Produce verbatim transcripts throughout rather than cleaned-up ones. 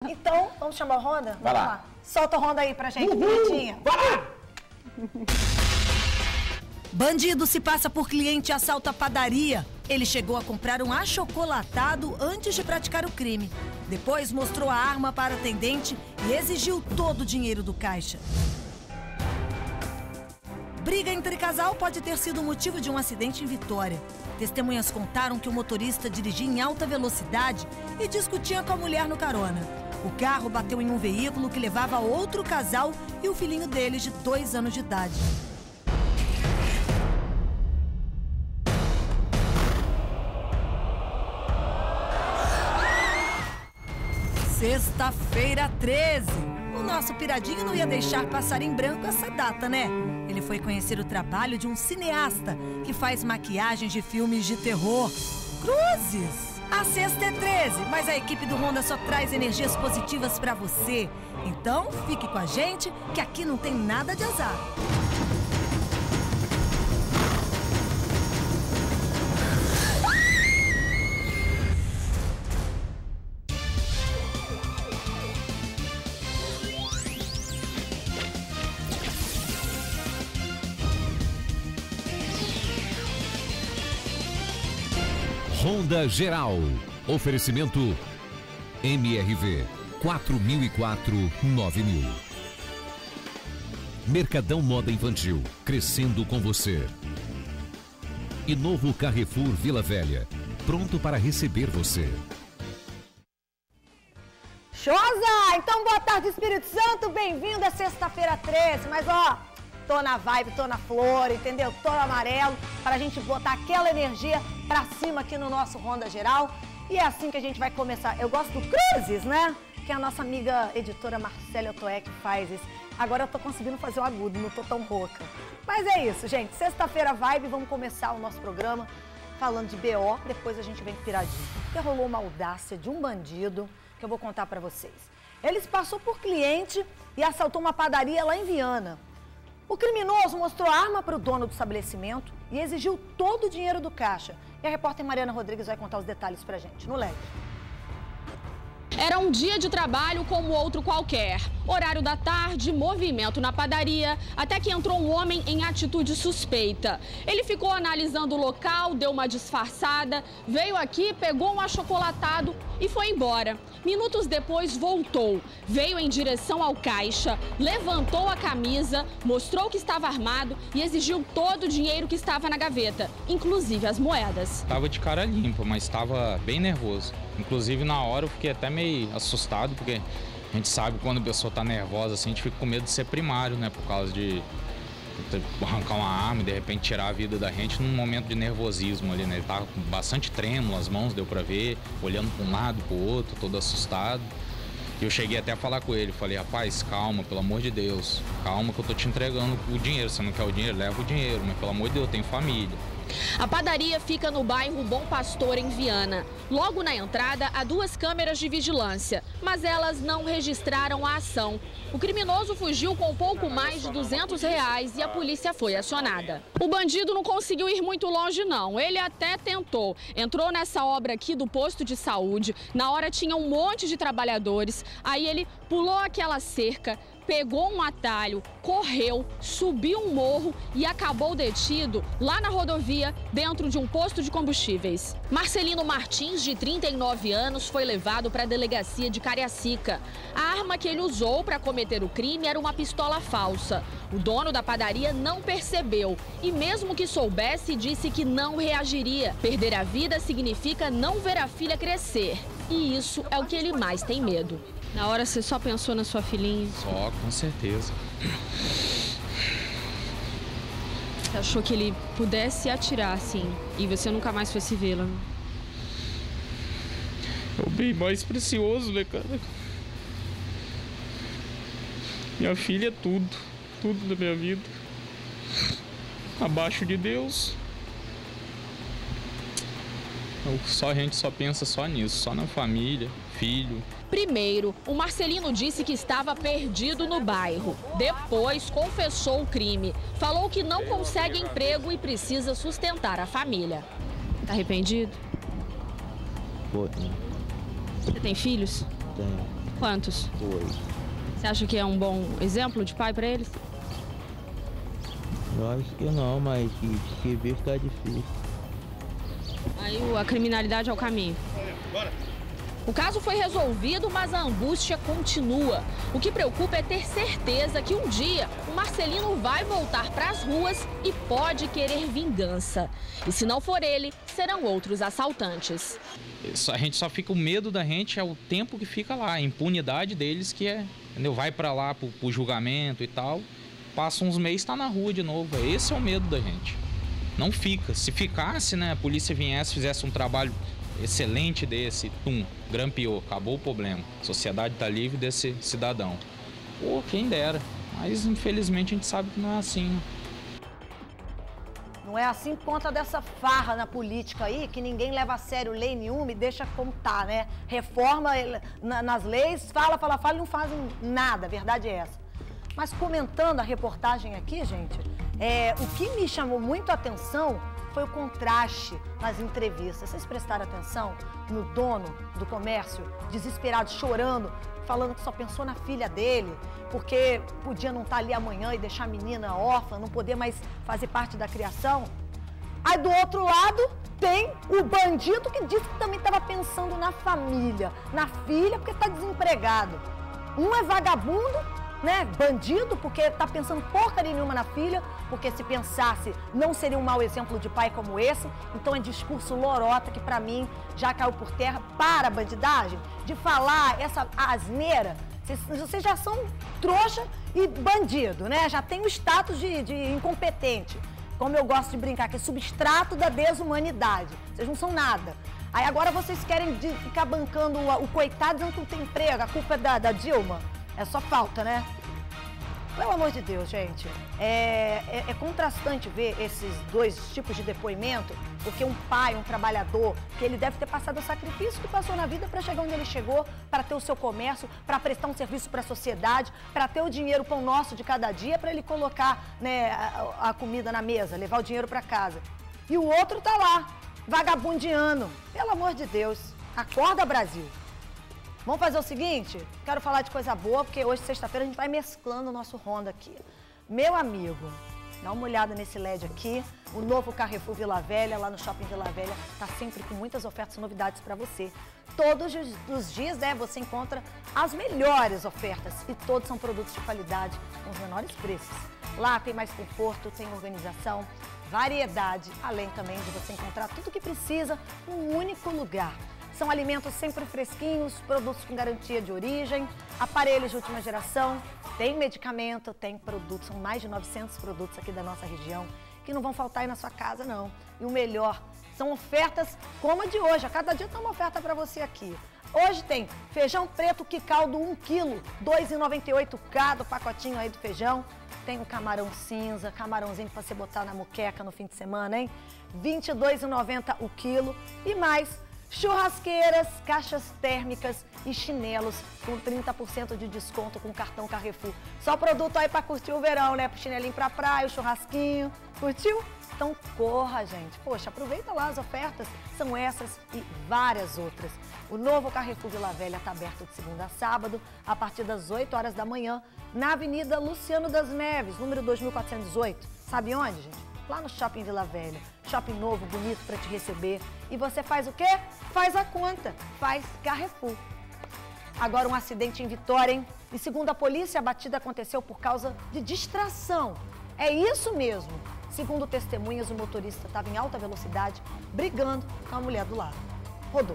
Então, vamos chamar o Honda? Vai lá. lá. Solta o Honda aí pra gente, Uhul. bonitinha. Vai lá! Bandido se passa por cliente e assalta a padaria. Ele chegou a comprar um achocolatado antes de praticar o crime. Depois mostrou a arma para a atendente e exigiu todo o dinheiro do caixa. Briga entre casal pode ter sido motivo de um acidente em Vitória. Testemunhas contaram que o motorista dirigia em alta velocidade e discutia com a mulher no carona. O carro bateu em um veículo que levava outro casal e o filhinho deles de dois anos de idade. Sexta-feira treze. O nosso piradinho não ia deixar passar em branco essa data, né? Ele foi conhecer o trabalho de um cineasta que faz maquiagens de filmes de terror. Cruzes! A sexta é treze, mas a equipe do Honda só traz energias positivas pra você. Então, fique com a gente, que aqui não tem nada de azar. Honda Geral. Oferecimento M R V quatro mil e quatro, nove mil. Mercadão Moda Infantil, crescendo com você. E novo Carrefour Vila Velha, pronto para receber você. Chosa! Então, boa tarde, Espírito Santo. Bem-vindo à sexta-feira treze. Mas, ó, tô na vibe, tô na flor, entendeu? Tô no amarelo, pra gente botar aquela energia pra cima aqui no nosso Honda Geral. E é assim que a gente vai começar. Eu gosto do Cruzes, né? Que é a nossa amiga editora Marcela Otoé que faz isso. Agora eu tô conseguindo fazer o agudo, não tô tão rouca. Mas é isso, gente. Sexta-feira vibe, vamos começar o nosso programa falando de B O. Depois a gente vem com piradinho. Porque rolou uma audácia de um bandido que eu vou contar pra vocês. Ele se passou por cliente e assaltou uma padaria lá em Viana. O criminoso mostrou a arma para o dono do estabelecimento e exigiu todo o dinheiro do caixa. E a repórter Mariana Rodrigues vai contar os detalhes pra gente. No L E D. Era um dia de trabalho como outro qualquer. Horário da tarde, movimento na padaria, até que entrou um homem em atitude suspeita. Ele ficou analisando o local, deu uma disfarçada, veio aqui, pegou um achocolatado e foi embora. Minutos depois voltou, veio em direção ao caixa, levantou a camisa, mostrou que estava armado e exigiu todo o dinheiro que estava na gaveta, inclusive as moedas. Estava de cara limpa, mas estava bem nervoso. Inclusive, na hora eu fiquei até meio assustado, porque a gente sabe quando a pessoa está nervosa, assim, a gente fica com medo de ser primário, né? Por causa de arrancar uma arma e de repente tirar a vida da gente num momento de nervosismo ali, né? Ele tava com bastante trêmulo, as mãos deu pra ver, olhando para um lado, para o outro, todo assustado. E eu cheguei até a falar com ele, falei, rapaz, calma, pelo amor de Deus, calma que eu tô te entregando o dinheiro, você não quer o dinheiro? Leva o dinheiro, mas pelo amor de Deus, eu tenho família. A padaria fica no bairro Bom Pastor, em Viana. Logo na entrada, há duas câmeras de vigilância, mas elas não registraram a ação. O criminoso fugiu com pouco mais de duzentos reais e a polícia foi acionada. O bandido não conseguiu ir muito longe, não. Ele até tentou. Entrou nessa obra aqui do posto de saúde. Na hora tinha um monte de trabalhadores. Aí ele pulou aquela cerca, pegou um atalho, correu, subiu um morro e acabou detido lá na rodovia, dentro de um posto de combustíveis. Marcelino Martins, de trinta e nove anos, foi levado para a delegacia de Cariacica. A arma que ele usou para cometer o crime era uma pistola falsa. O dono da padaria não percebeu e, mesmo que soubesse, disse que não reagiria. Perder a vida significa não ver a filha crescer. E isso é o que ele mais tem medo. Na hora você só pensou na sua filhinha? Só, com certeza. Você achou que ele pudesse atirar, assim, e você nunca mais fosse vê-la? É o bem mais precioso, né, cara? Minha filha é tudo, tudo da minha vida. Abaixo de Deus. Só a gente só pensa só nisso, só na família, filho. Primeiro, o Marcelino disse que estava perdido no bairro. Depois, confessou o crime. Falou que não consegue emprego e precisa sustentar a família. Tá arrependido? Pô, tem. Você tem filhos? Tem. Quantos? Dois. Você acha que é um bom exemplo de pai para eles? Eu acho que não, mas que, que ver fica difícil. Aí a criminalidade é o caminho. Bora. O caso foi resolvido, mas a angústia continua. O que preocupa é ter certeza que um dia o Marcelino vai voltar para as ruas e pode querer vingança. E se não for ele, serão outros assaltantes. A gente só fica, o medo da gente é o tempo que fica lá, a impunidade deles que é, entendeu? Vai para lá pro, pro julgamento e tal, passa uns meses, tá na rua de novo. Esse é o medo da gente. Não fica. Se ficasse, né, a polícia viesse, fizesse um trabalho excelente desse, tum, grampeou, acabou o problema. A sociedade tá livre desse cidadão. Pô, quem dera. Mas infelizmente a gente sabe que não é assim, né? Não é assim por conta dessa farra na política aí, que ninguém leva a sério lei nenhuma e deixa como tá, né? Reforma na, nas leis, fala, fala, fala e não fazem nada, a verdade é essa. Mas comentando a reportagem aqui, gente, é, o que me chamou muito a atenção foi o contraste nas entrevistas. Vocês prestaram atenção no dono do comércio, desesperado, chorando, falando que só pensou na filha dele, porque podia não estar ali amanhã e deixar a menina órfã, não poder mais fazer parte da criação. Aí do outro lado tem o bandido que disse que também estava pensando na família, na filha, porque está desempregado. Um é vagabundo, né, bandido, porque tá pensando porcaria nenhuma na filha, porque se pensasse não seria um mau exemplo de pai como esse. Então é discurso lorota que pra mim já caiu por terra. Para a bandidagem de falar essa asneira. Vocês, vocês já são trouxa e bandido, né? Já tem o status de, de incompetente, como eu gosto de brincar, que é substrato da desumanidade. Vocês não são nada. Aí agora vocês querem de ficar bancando o, o coitado dizendo que não tem emprego, a culpa é da, da Dilma. É só falta, né? Pelo amor de Deus, gente. É, é, é contrastante ver esses dois tipos de depoimento, porque um pai, um trabalhador, que ele deve ter passado o sacrifício que passou na vida para chegar onde ele chegou, para ter o seu comércio, para prestar um serviço para a sociedade, para ter o dinheiro, o pão nosso de cada dia, para ele colocar, né, a, a comida na mesa, levar o dinheiro para casa. E o outro tá lá, vagabundeando. Pelo amor de Deus. Acorda, Brasil. Vamos fazer o seguinte, quero falar de coisa boa, porque hoje, sexta-feira, a gente vai mesclando o nosso Honda aqui. Meu amigo, dá uma olhada nesse L E D aqui, o novo Carrefour Vila Velha, lá no Shopping Vila Velha, tá sempre com muitas ofertas e novidades para você. Todos os dias, né, você encontra as melhores ofertas e todos são produtos de qualidade, com os menores preços. Lá tem mais conforto, tem organização, variedade, além também de você encontrar tudo o que precisa num único lugar. São alimentos sempre fresquinhos, produtos com garantia de origem, aparelhos de última geração, tem medicamento, tem produtos, são mais de novecentos produtos aqui da nossa região, que não vão faltar aí na sua casa, não. E o melhor, são ofertas como a de hoje, a cada dia tem uma oferta para você aqui. Hoje tem feijão preto que caldo um quilo, dois reais e noventa e oito centavos cada pacotinho aí do feijão. Tem o camarão cinza, camarãozinho para você botar na moqueca no fim de semana, hein? vinte e dois reais e noventa centavos o quilo e mais churrasqueiras, caixas térmicas e chinelos com trinta por cento de desconto com cartão Carrefour. Só produto aí para curtir o verão, né? Pro chinelinho pra praia, o churrasquinho. Curtiu? Então corra, gente. Poxa, aproveita lá as ofertas. São essas e várias outras. O novo Carrefour Vila Velha está aberto de segunda a sábado, a partir das oito horas da manhã, na Avenida Luciano das Neves, número dois mil quatrocentos e dezoito. Sabe onde, gente? Lá no Shopping Vila Velha. Shopping novo, bonito para te receber. E você faz o quê? Faz a conta. Faz Carrefour. Agora um acidente em Vitória, hein? E segundo a polícia, a batida aconteceu por causa de distração. É isso mesmo. Segundo testemunhas, o motorista estava em alta velocidade, brigando com a mulher do lado. Rodou.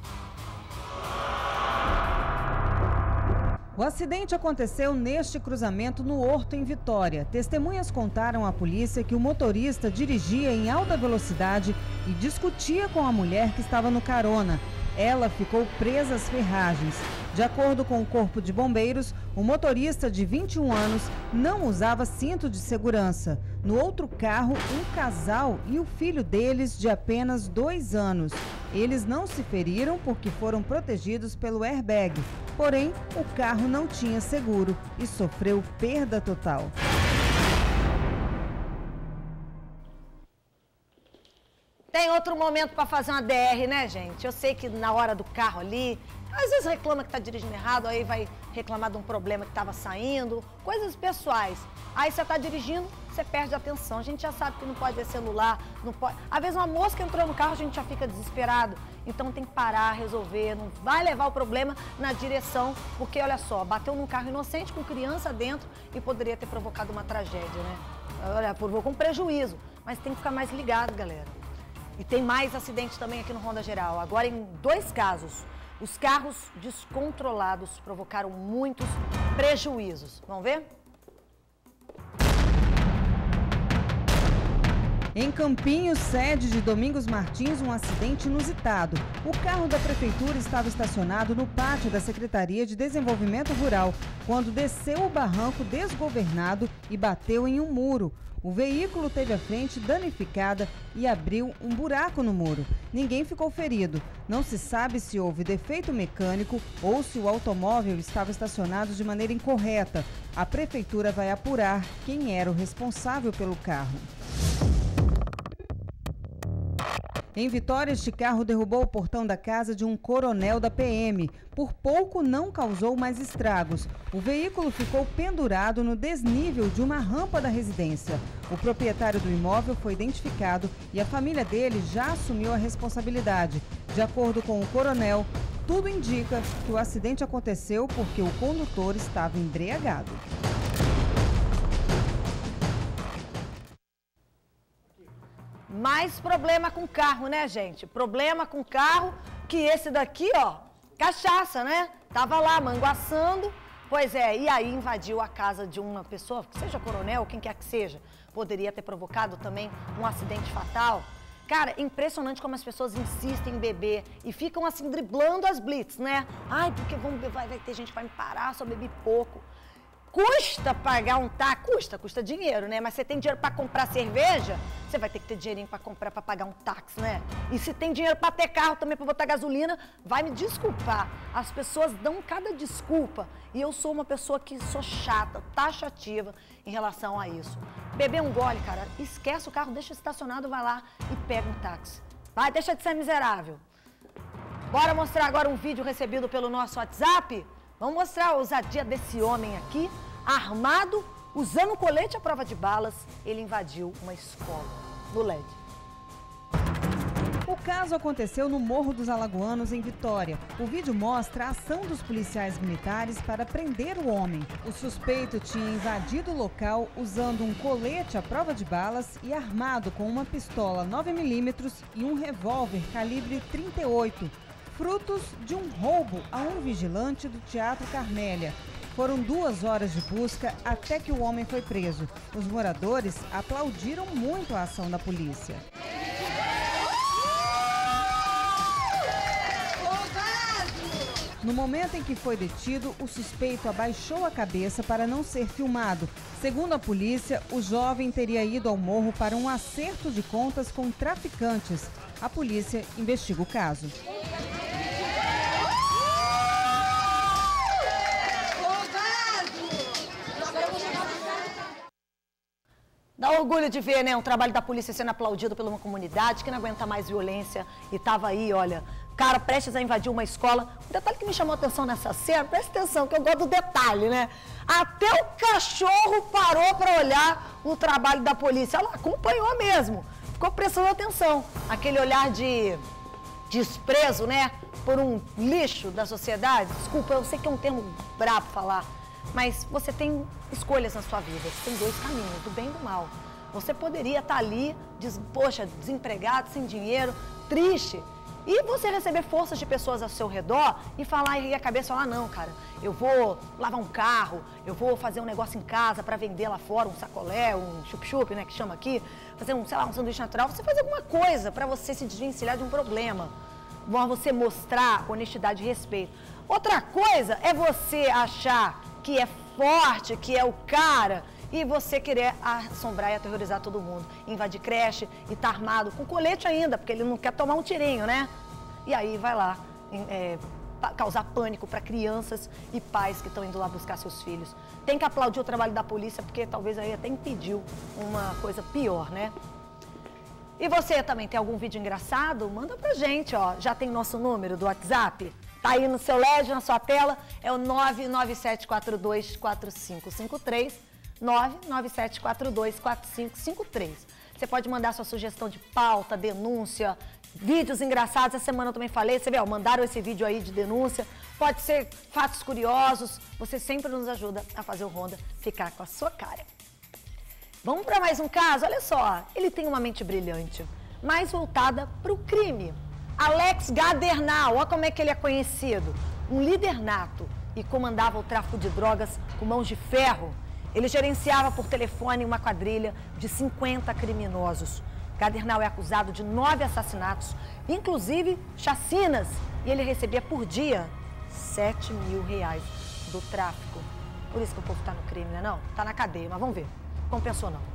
O acidente aconteceu neste cruzamento no Horto, em Vitória. Testemunhas contaram à polícia que o motorista dirigia em alta velocidade e discutia com a mulher que estava no carona. Ela ficou presa às ferragens. De acordo com o Corpo de Bombeiros, o motorista de vinte e um anos não usava cinto de segurança. No outro carro, um casal e o filho deles de apenas dois anos. Eles não se feriram porque foram protegidos pelo airbag. Porém, o carro não tinha seguro e sofreu perda total. Tem outro outro momento para fazer uma D R, né, gente? Eu sei que na hora do carro ali, às vezes reclama que tá dirigindo errado, aí vai reclamar de um problema que estava saindo, coisas pessoais. Aí você tá dirigindo, você perde a atenção. A gente já sabe que não pode ver celular, não pode... Às vezes uma mosca entrou no carro, a gente já fica desesperado. Então tem que parar, resolver, não vai levar o problema na direção, porque olha só, bateu num carro inocente com criança dentro e poderia ter provocado uma tragédia, né? Olha, provocou um prejuízo, mas tem que ficar mais ligado, galera. E tem mais acidentes também aqui no Ronda Geral. Agora em dois casos, os carros descontrolados provocaram muitos prejuízos. Vamos ver? Em Campinhos, sede de Domingos Martins, um acidente inusitado. O carro da prefeitura estava estacionado no pátio da Secretaria de Desenvolvimento Rural, quando desceu o barranco desgovernado e bateu em um muro. O veículo teve a frente danificada e abriu um buraco no muro. Ninguém ficou ferido. Não se sabe se houve defeito mecânico ou se o automóvel estava estacionado de maneira incorreta. A prefeitura vai apurar quem era o responsável pelo carro. Em Vitória, este carro derrubou o portão da casa de um coronel da P M. Por pouco não causou mais estragos. O veículo ficou pendurado no desnível de uma rampa da residência. O proprietário do imóvel foi identificado e a família dele já assumiu a responsabilidade. De acordo com o coronel, tudo indica que o acidente aconteceu porque o condutor estava embriagado. Mais problema com carro, né, gente? Problema com carro, que esse daqui, ó, cachaça, né? Tava lá manguaçando, pois é, e aí invadiu a casa de uma pessoa, que seja coronel, quem quer que seja, poderia ter provocado também um acidente fatal. Cara, impressionante como as pessoas insistem em beber e ficam assim driblando as blitz, né? Ai, porque vamos, vai, vai ter gente que vai me parar, só bebi pouco. Custa pagar um táxi, custa, custa dinheiro, né? Mas você tem dinheiro para comprar cerveja, você vai ter que ter dinheirinho para comprar, para pagar um táxi, né? E se tem dinheiro para ter carro também, para botar gasolina, vai me desculpar. As pessoas dão cada desculpa e eu sou uma pessoa que sou chata, taxativa em relação a isso. Beber um gole, cara, esquece o carro, deixa estacionado, vai lá e pega um táxi. Vai, deixa de ser miserável. Bora mostrar agora um vídeo recebido pelo nosso WhatsApp? Vamos mostrar a ousadia desse homem aqui, armado, usando colete à prova de balas, ele invadiu uma escola no L E D. O caso aconteceu no Morro dos Alagoanos, em Vitória. O vídeo mostra a ação dos policiais militares para prender o homem. O suspeito tinha invadido o local usando um colete à prova de balas e armado com uma pistola nove milímetros e um revólver calibre trinta e oito. Frutos de um roubo a um vigilante do Teatro Carmélia. Foram duas horas de busca até que o homem foi preso. Os moradores aplaudiram muito a ação da polícia. No momento em que foi detido, o suspeito abaixou a cabeça para não ser filmado. Segundo a polícia, o jovem teria ido ao morro para um acerto de contas com traficantes. A polícia investiga o caso. Dá orgulho de ver, né, um trabalho da polícia sendo aplaudido por uma comunidade que não aguenta mais violência e tava aí, olha, cara prestes a invadir uma escola. Um detalhe que me chamou a atenção nessa cena, presta atenção, que eu gosto do detalhe, né? Até o cachorro parou para olhar o trabalho da polícia. Ela acompanhou mesmo, ficou prestando atenção. Aquele olhar de desprezo, né, por um lixo da sociedade. Desculpa, eu sei que é um termo brabo falar. Mas você tem escolhas na sua vida, você tem dois caminhos, do bem e do mal. Você poderia estar ali, des, poxa, desempregado, sem dinheiro, triste, e você receber forças de pessoas ao seu redor e falar, e a cabeça falar, não, cara, eu vou lavar um carro, eu vou fazer um negócio em casa para vender lá fora, um sacolé, um chup-chup, né, que chama aqui, fazer um, sei lá, um sanduíche natural, você fazer alguma coisa para você se desvencilhar de um problema. Você mostrar honestidade e respeito. Outra coisa é você achar que é forte, que é o cara, e você querer assombrar e aterrorizar todo mundo. Invadir creche e tá armado, com colete ainda, porque ele não quer tomar um tirinho, né? E aí vai lá é, causar pânico para crianças e pais que estão indo lá buscar seus filhos. Tem que aplaudir o trabalho da polícia, porque talvez aí até impediu uma coisa pior, né? E você também tem algum vídeo engraçado? Manda pra gente, ó. Já tem nosso número do WhatsApp? Tá aí no seu L E D, na sua tela. É o nove nove sete quatro dois quatro cinco cinco três. nove nove sete quatro dois quatro cinco cinco três. Você pode mandar sua sugestão de pauta, denúncia, vídeos engraçados. Essa semana eu também falei, você vê, ó, mandaram esse vídeo aí de denúncia. Pode ser fatos curiosos. Você sempre nos ajuda a fazer o Ronda ficar com a sua cara. Vamos para mais um caso? Olha só, ele tem uma mente brilhante, mais voltada para o crime. Alex Gadernal, olha como é que ele é conhecido. Um líder nato e comandava o tráfico de drogas com mãos de ferro. Ele gerenciava por telefone uma quadrilha de cinquenta criminosos. Gadernal é acusado de nove assassinatos, inclusive chacinas. E ele recebia por dia sete mil reais do tráfico. Por isso que o povo tá no crime, né não? Tá na cadeia, mas vamos ver. Compensou não.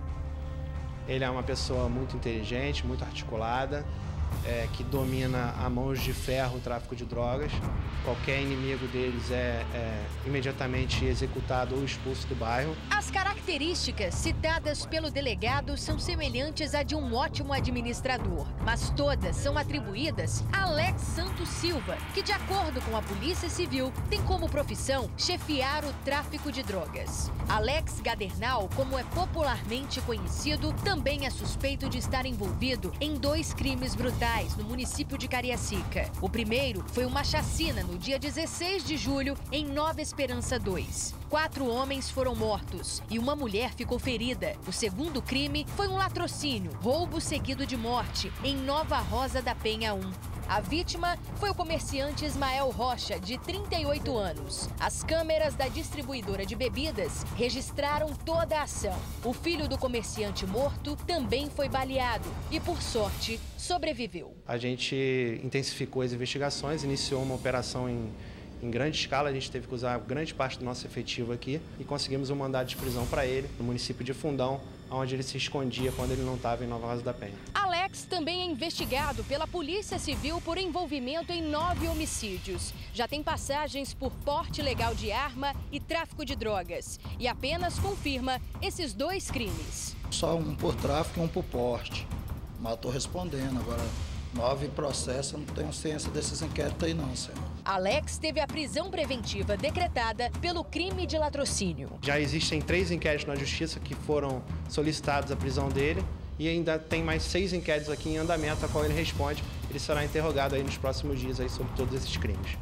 Ele é uma pessoa muito inteligente, muito articulada, é, que domina a mãos de ferro o tráfico de drogas. Qualquer inimigo deles é, é imediatamente executado ou expulso do bairro. As características citadas pelo delegado são semelhantes à de um ótimo administrador, mas todas são atribuídas a Alex Santos Silva, que, de acordo com a Polícia Civil, tem como profissão chefiar o tráfico de drogas. Alex Gadernal, como é popularmente conhecido, também é suspeito de estar envolvido em dois crimes brutais no município de Cariacica. O primeiro foi uma chacina no dia dezesseis de julho, em Nova Esperança dois. Quatro homens foram mortos e uma mulher ficou ferida. O segundo crime foi um latrocínio, roubo seguido de morte, em Nova Rosa da Penha um. A vítima foi o comerciante Ismael Rocha, de trinta e oito anos. As câmeras da distribuidora de bebidas registraram toda a ação. O filho do comerciante morto também foi baleado e, por sorte, sobreviveu. A gente intensificou as investigações, iniciou uma operação em, em grande escala. A gente teve que usar grande parte do nosso efetivo aqui e conseguimos um mandado de prisão para ele, no município de Fundão, onde ele se escondia quando ele não estava em Nova Rosa da Penha. Alex também é investigado pela Polícia Civil por envolvimento em nove homicídios. Já tem passagens por porte ilegal de arma e tráfico de drogas. E apenas confirma esses dois crimes. Só um por tráfico e um por porte. Mas estou respondendo. Agora, nove processos, eu não tenho ciência desses inquéritos aí não, senhor. Alex teve a prisão preventiva decretada pelo crime de latrocínio. Já existem três inquéritos na Justiça que foram solicitados a prisão dele e ainda tem mais seis inquéritos aqui em andamento, a qual ele responde. Ele será interrogado aí nos próximos dias aí sobre todos esses crimes.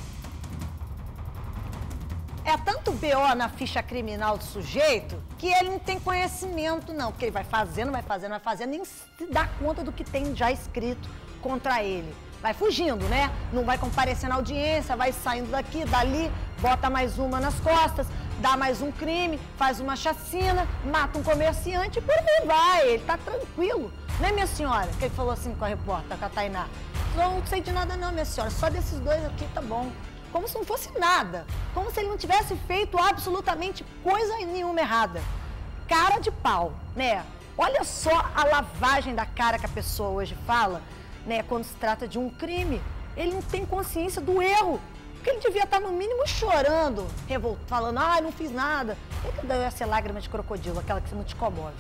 É tanto B O na ficha criminal do sujeito que ele não tem conhecimento não, porque ele vai fazendo, vai fazendo, vai fazendo, nem se dá conta do que tem já escrito contra ele. Vai fugindo, né? Não vai comparecer na audiência, vai saindo daqui, dali, bota mais uma nas costas, dá mais um crime, faz uma chacina, mata um comerciante e por aí vai. Ele tá tranquilo, né, minha senhora? Que ele falou assim com a repórter, com a Tainá. Não sei de nada não, minha senhora, só desses dois aqui tá bom. Como se não fosse nada, como se ele não tivesse feito absolutamente coisa nenhuma errada. Cara de pau, né? Olha só a lavagem da cara que a pessoa hoje fala, né, quando se trata de um crime. Ele não tem consciência do erro, porque ele devia estar no mínimo chorando, revoltado, falando, ah, não fiz nada. É que deve ser lágrima de crocodilo, aquela que você não te comove.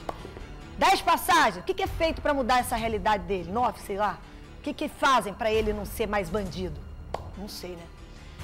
Dez passagens, o que, que é feito para mudar essa realidade dele? Nove, sei lá. O que, que fazem para ele não ser mais bandido? Não sei, né?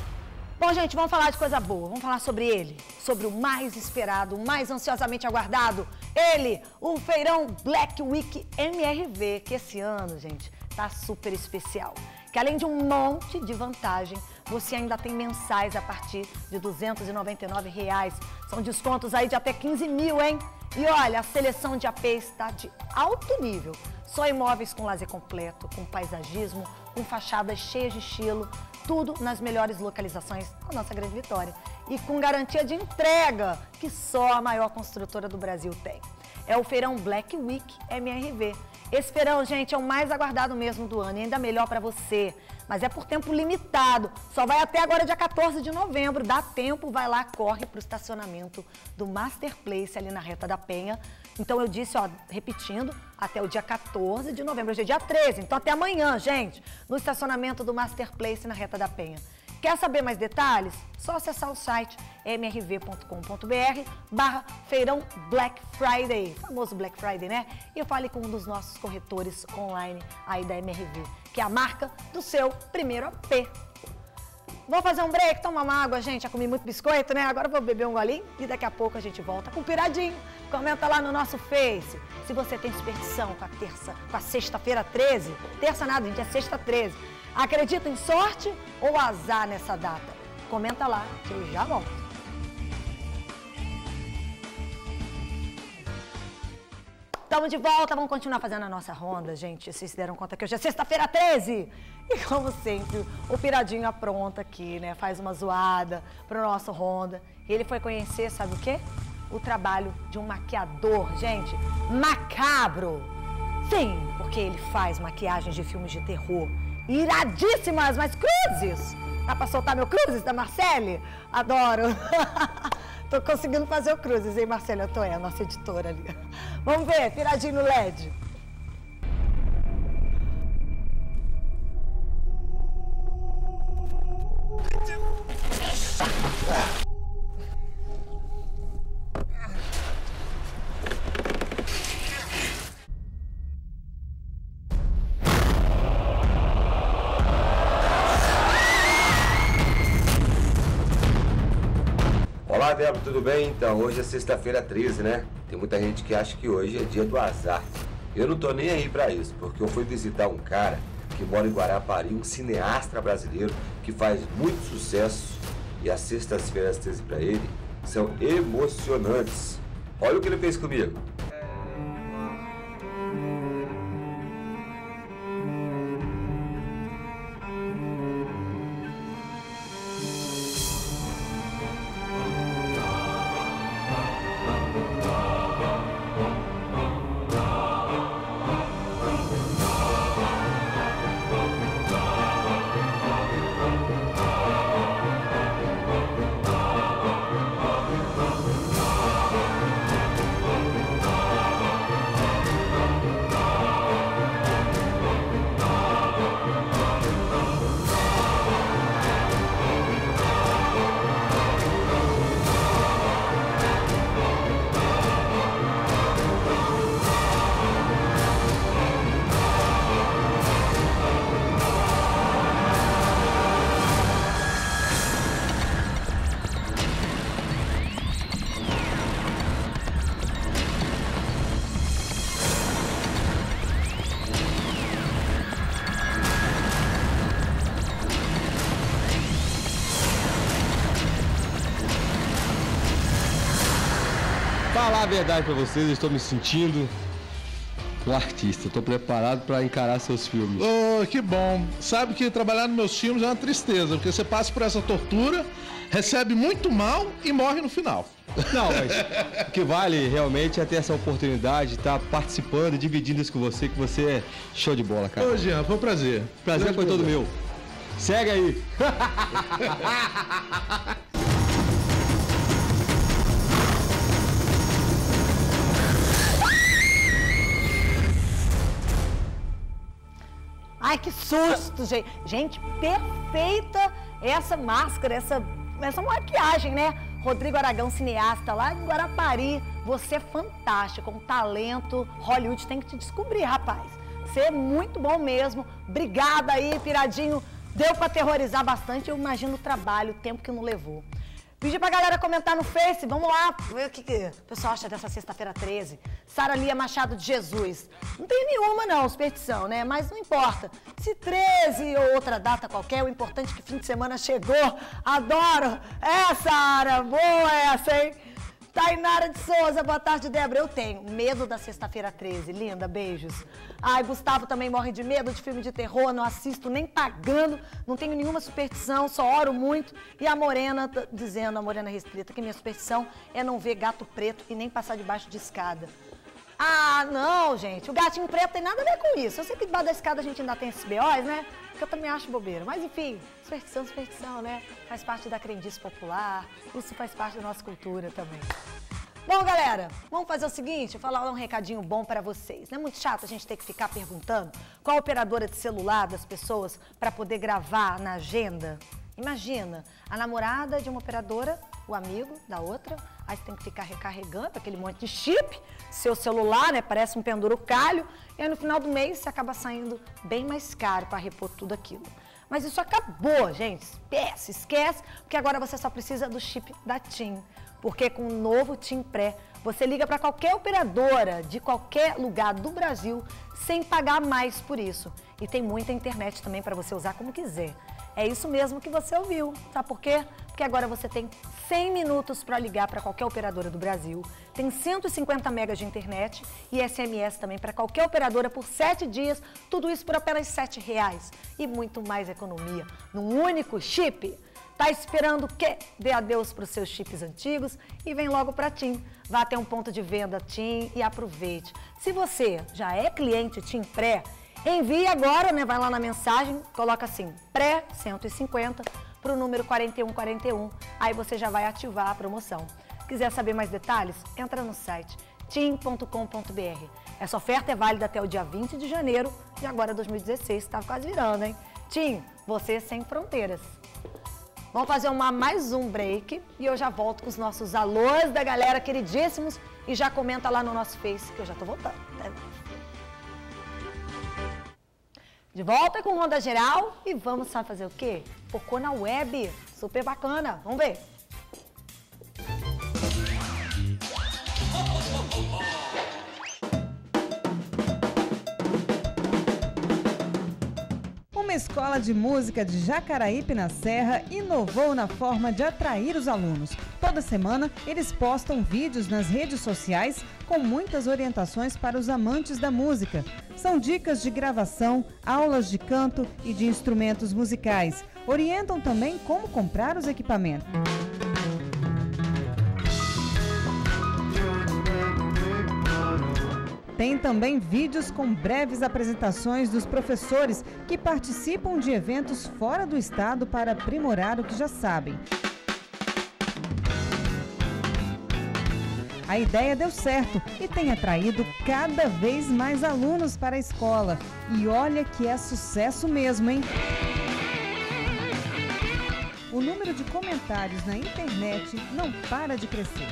Bom, gente, vamos falar de coisa boa. Vamos falar sobre ele, sobre o mais esperado, o mais ansiosamente aguardado. Ele, o feirão Black Week M R V, que esse ano, gente, tá super especial. Que além de um monte de vantagem, você ainda tem mensais a partir de duzentos e noventa e nove reais. São descontos aí de até quinze mil, hein? E olha, a seleção de A P está de alto nível. Só imóveis com lazer completo, com paisagismo, com fachadas cheias de estilo, tudo nas melhores localizações da nossa Grande Vitória. E com garantia de entrega, que só a maior construtora do Brasil tem. É o feirão Black Week M R V. Esse feirão, gente, é o mais aguardado mesmo do ano e ainda melhor para você. Mas é por tempo limitado, só vai até agora dia quatorze de novembro. Dá tempo, vai lá, corre para o estacionamento do Master Place ali na Reta da Penha. Então eu disse, ó, repetindo, até o dia quatorze de novembro, hoje é dia treze, então até amanhã, gente, no estacionamento do Master Place na Reta da Penha. Quer saber mais detalhes? Só acessar o site m r v ponto com ponto b r barra feirão Black Friday, famoso Black Friday, né? E fale com um dos nossos corretores online aí da M R V, que é a marca do seu primeiro A P. Vou fazer um break, tomar uma água, gente. Já comi muito biscoito, né? Agora eu vou beber um golinho e daqui a pouco a gente volta com o Piradinho. Comenta lá no nosso Face se você tem superstição com a terça, com a sexta-feira treze. Terça nada, gente, é sexta treze. Acredita em sorte ou azar nessa data? Comenta lá que eu já volto. Estamos de volta, vamos continuar fazendo a nossa ronda, gente. Vocês se deram conta que hoje é sexta-feira treze. E como sempre, o Piradinho apronta aqui, né? Faz uma zoada pro nosso ronda. E ele foi conhecer, sabe o quê? O trabalho de um maquiador, gente, macabro. Sim, porque ele faz maquiagens de filmes de terror iradíssimas, mas cruzes. Dá pra soltar meu cruzes da Marcele? Adoro. Tô conseguindo fazer o cruzes, hein, Marcele? Eu tô, é a nossa editora ali. Vamos ver, Piradinho no L E D. Olá, Débora, tudo bem? Então, hoje é sexta-feira treze, né? Tem muita gente que acha que hoje é dia do azar. Eu não tô nem aí pra isso, porque eu fui visitar um cara que mora em Guarapari, um cineasta brasileiro que faz muito sucesso. E as sextas-feiras treze pra ele são emocionantes. Olha o que ele fez comigo. Falar a verdade pra vocês, eu estou me sentindo um artista. Estou preparado para encarar seus filmes. Oh, que bom. Sabe que trabalhar nos meus filmes é uma tristeza, porque você passa por essa tortura, recebe muito mal e morre no final. Não, mas o que vale realmente é ter essa oportunidade de estar participando e dividindo isso com você, que você é show de bola, cara. Ô, Jean, foi um prazer. Prazer foi todo meu. Segue aí. Ai, que susto, gente. Gente, perfeita essa máscara, essa, essa maquiagem, né? Rodrigo Aragão, cineasta lá de Guarapari. Você é fantástico, um talento. Hollywood tem que te descobrir, rapaz. Você é muito bom mesmo. Obrigada aí, Piradinho. Deu pra aterrorizar bastante. Eu imagino o trabalho, o tempo que não levou. Pedi pra galera comentar no Face, vamos lá, ver o que, que o pessoal acha dessa sexta-feira treze. Sara Lia Machado de Jesus. Não tem nenhuma, não, superstição, né? Mas não importa. Se treze ou outra data qualquer, o importante é que fim de semana chegou. Adoro! É, Sara, boa essa, hein? Tainara de Souza, boa tarde, Débora. Eu tenho medo da sexta-feira treze, linda, beijos. Ai, Gustavo também morre de medo de filme de terror, não assisto nem pagando, não tenho nenhuma superstição, só oro muito. E a Morena tá dizendo, a Morena Restrita, que minha superstição é não ver gato preto e nem passar debaixo de escada. Ah, não, gente, o gatinho preto tem nada a ver com isso. Eu sei que debaixo da escada a gente ainda tem esses B Os, né? Que eu também acho bobeira. Mas, enfim, superstição, superstição, né? Faz parte da crendice popular, isso faz parte da nossa cultura também. Bom, galera, vamos fazer o seguinte, falar um recadinho bom para vocês. Não é muito chato a gente ter que ficar perguntando qual a operadora de celular das pessoas para poder gravar na agenda? Imagina, a namorada de uma operadora, o amigo da outra, aí você tem que ficar recarregando aquele monte de chip, seu celular, né, parece um penduricalho, e aí no final do mês você acaba saindo bem mais caro para repor tudo aquilo. Mas isso acabou, gente, esquece, esquece, porque agora você só precisa do chip da TIM, porque com o novo TIM Pré, você liga para qualquer operadora de qualquer lugar do Brasil sem pagar mais por isso. E tem muita internet também para você usar como quiser. É isso mesmo que você ouviu, sabe por quê? Porque agora você tem cem minutos para ligar para qualquer operadora do Brasil, tem cento e cinquenta megas de internet e S M S também para qualquer operadora por sete dias, tudo isso por apenas sete reais e muito mais economia num único chip. Tá esperando o quê? Dê adeus para os seus chips antigos e vem logo para a TIM. Vá até um ponto de venda TIM e aproveite. Se você já é cliente TIM Pré, envie agora, né? Vai lá na mensagem, coloca assim, pré cento e cinquenta para o número quarenta e um quarenta e um. Aí você já vai ativar a promoção. Quiser saber mais detalhes? Entra no site tim ponto com ponto br. Essa oferta é válida até o dia vinte de janeiro de agora dois mil e dezesseis, está quase virando, hein? TIM, você sem fronteiras. Vamos fazer uma, mais um break e eu já volto com os nossos alôs da galera queridíssimos e já comenta lá no nosso Face que eu já tô voltando, né? De volta com Onda Geral e vamos sabe fazer o quê? Focou na web, super bacana, vamos ver. Uma escola de música de Jacaraípe, na Serra, inovou na forma de atrair os alunos. Toda semana, eles postam vídeos nas redes sociais com muitas orientações para os amantes da música. São dicas de gravação, aulas de canto e de instrumentos musicais. Orientam também como comprar os equipamentos. Tem também vídeos com breves apresentações dos professores que participam de eventos fora do estado para aprimorar o que já sabem. A ideia deu certo e tem atraído cada vez mais alunos para a escola. E olha que é sucesso mesmo, hein? O número de comentários na internet não para de crescer.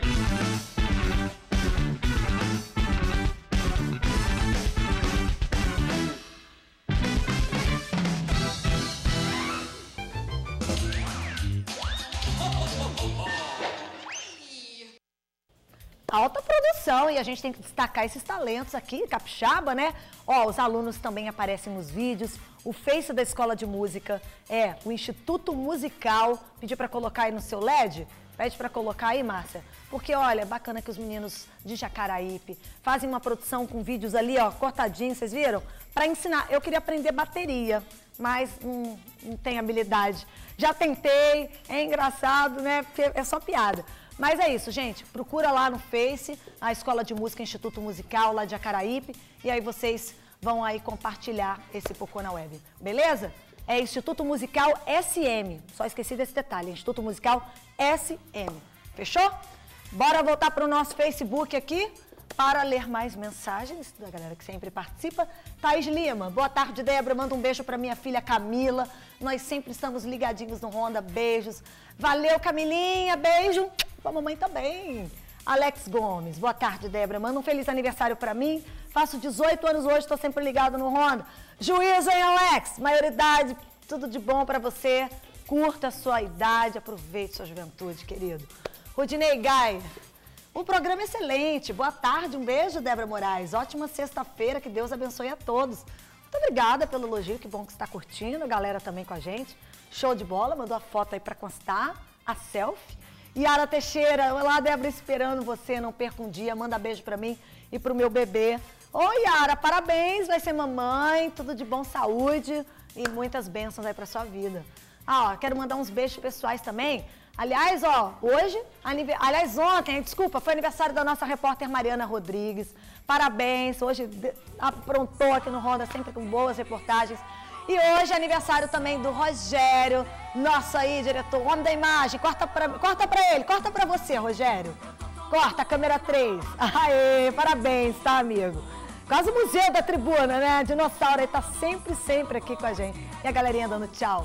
Alta produção e a gente tem que destacar esses talentos aqui, capixaba, né? Ó, os alunos também aparecem nos vídeos. O Face da Escola de Música é o Instituto Musical. Pedi para colocar aí no seu L E D? Pede para colocar aí, Márcia. Porque, olha, é bacana que os meninos de Jacaraípe fazem uma produção com vídeos ali, ó, cortadinhos, vocês viram? Para ensinar. Eu queria aprender bateria, mas não, não tenho habilidade. Já tentei, é engraçado, né? Porque é só piada. Mas é isso, gente. Procura lá no Face, a Escola de Música Instituto Musical, lá de Jacaraípe, e aí vocês vão aí compartilhar esse Focou na Web, beleza? É Instituto Musical S M, só esqueci desse detalhe, Instituto Musical S M, fechou? Bora voltar para o nosso Facebook aqui para ler mais mensagens da galera que sempre participa. Thaís Lima, boa tarde, Débora, manda um beijo para minha filha Camila, nós sempre estamos ligadinhos no Ronda, beijos. Valeu, Camilinha, beijo pra mamãe também. Alex Gomes, boa tarde, Débora, manda um feliz aniversário para mim, faço dezoito anos hoje, estou sempre ligado no Ronda. Juízo, hein, Alex? Maioridade, tudo de bom para você, curta a sua idade, aproveite sua juventude, querido. Rudinei Gai, um programa excelente, boa tarde, um beijo, Débora Moraes, ótima sexta-feira, que Deus abençoe a todos. Muito obrigada pelo elogio, que bom que você está curtindo, a galera também com a gente. Show de bola, mandou a foto aí para constar, a selfie. Yara Teixeira, olá, Débora, esperando você, não perca um dia, manda beijo para mim e para o meu bebê. Oi, Yara, parabéns, vai ser mamãe, tudo de bom, saúde e muitas bênçãos aí para sua vida. Ah, ó, quero mandar uns beijos pessoais também. Aliás, ó, hoje, aliás, ontem, desculpa, foi aniversário da nossa repórter Mariana Rodrigues. Parabéns, hoje aprontou aqui no Ronda, sempre com boas reportagens. E hoje é aniversário também do Rogério, nosso aí, diretor, homem da imagem. Corta pra, corta pra ele, corta pra você, Rogério. Corta, câmera três. Aê, parabéns, tá, amigo? Quase o museu da tribuna, né? Dinossauro aí tá sempre, sempre aqui com a gente. E a galerinha dando tchau.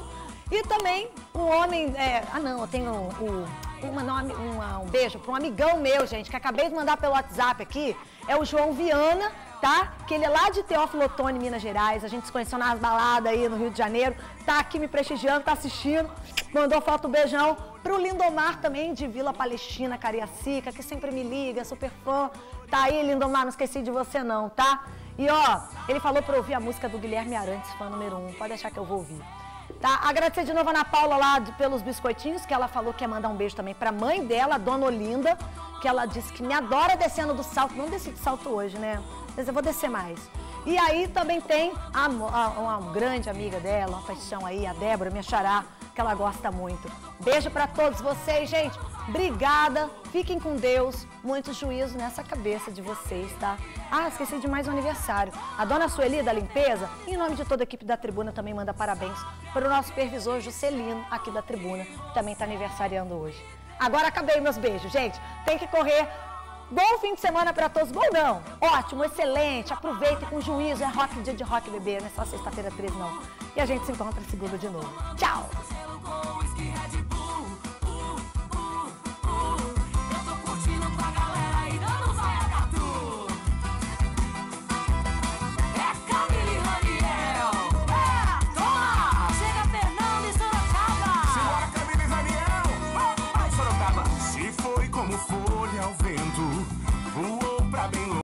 E também o homem... É, ah, não, eu tenho o, uma, nome, uma, um beijo para um amigão meu, gente, que acabei de mandar pelo WhatsApp aqui. É o João Viana, tá? Que ele é lá de Teófilo Otoni, Minas Gerais. A gente se conheceu nas baladas aí no Rio de Janeiro. Tá aqui me prestigiando, tá assistindo. Mandou foto, um beijão. Pro Lindomar também, de Vila Palestina, Cariacica, que sempre me liga, super fã. Tá aí, Lindomar, não esqueci de você não, tá? E ó, ele falou pra eu ouvir a música do Guilherme Arantes, fã número um. Pode deixar que eu vou ouvir. Tá? Agradecer de novo a Ana Paula lá de, pelos biscoitinhos, que ela falou que ia mandar um beijo também pra mãe dela, a Dona Olinda, que ela disse que me adora descendo do salto. Não desci de salto hoje, né? Mas eu vou descer mais. E aí também tem a, a, uma grande amiga dela, uma paixão aí, a Débora, minha xará, que ela gosta muito. Beijo pra todos vocês, gente. Obrigada. Fiquem com Deus. Muito juízo nessa cabeça de vocês, tá? Ah, esqueci de mais um aniversário. A dona Sueli da limpeza, em nome de toda a equipe da Tribuna, também manda parabéns para o nosso supervisor Juscelino, aqui da Tribuna, que também está aniversariando hoje. Agora acabei meus beijos, gente. Tem que correr. Bom fim de semana para todos. Bom não. Ótimo, excelente. Aproveitem com juízo. É rock, dia de rock, bebê. Não é só sexta-feira treze, não. E a gente se encontra segunda de novo. Tchau.